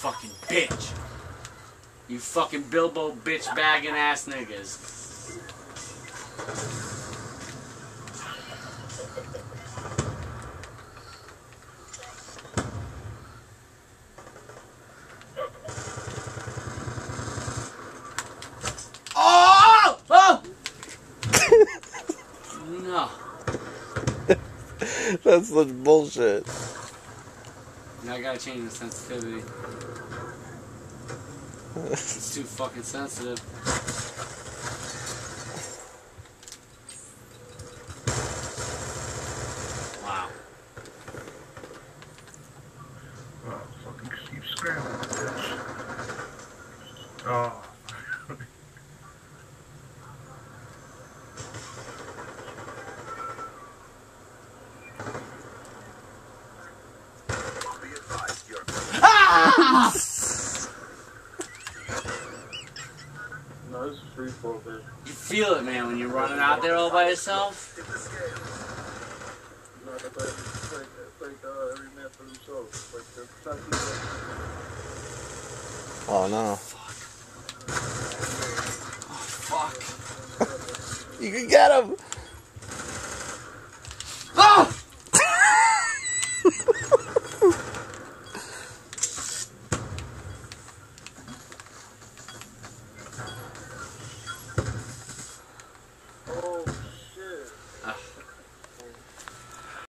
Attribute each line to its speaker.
Speaker 1: fucking bitch. You fucking Bilbo bitch bagging ass niggas. Oh! Oh! No.
Speaker 2: That's such bullshit.
Speaker 1: Now I gotta change the sensitivity. It's too fucking sensitive. Wow.
Speaker 3: Oh, fucking keep scrambling, bitch. Oh. No, this is free fall, bitch.
Speaker 1: You feel it, man, when you're running out there all by yourself.
Speaker 3: No, it's like every man for himself. It's like the
Speaker 2: Oh no.
Speaker 1: Fuck. Oh, fuck.
Speaker 2: You can get him!